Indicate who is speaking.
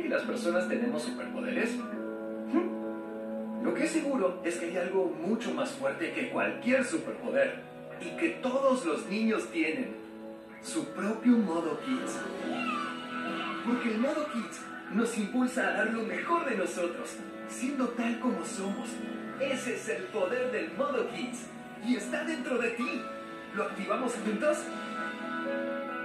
Speaker 1: que las personas tenemos superpoderes? Lo que es seguro es que hay algo mucho más fuerte que cualquier superpoder y que todos los niños tienen: su propio modo Kids. Porque el modo Kids nos impulsa a dar lo mejor de nosotros, siendo tal como somos. Ese es el poder del modo Kids y está dentro de ti. ¿Lo activamos juntos?